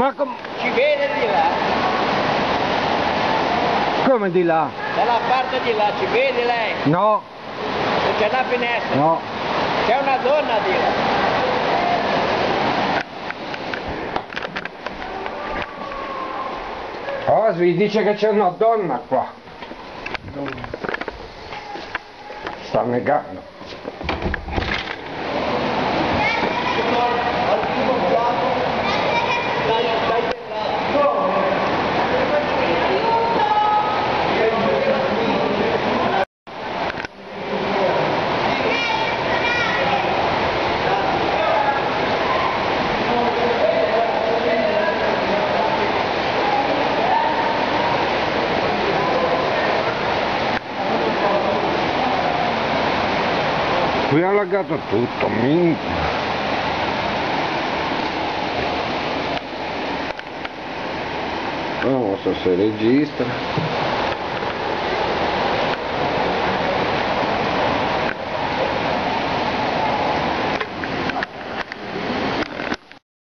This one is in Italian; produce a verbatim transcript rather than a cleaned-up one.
Ma com... Ci vede di là? Come di là? Dalla parte di là, ci vede lei? No. Non c'è una finestra? No. C'è una donna di là. Osvi dice che c'è una donna qua. Sta negando. Qui ha allagato tutto, minchia. Non so se registra.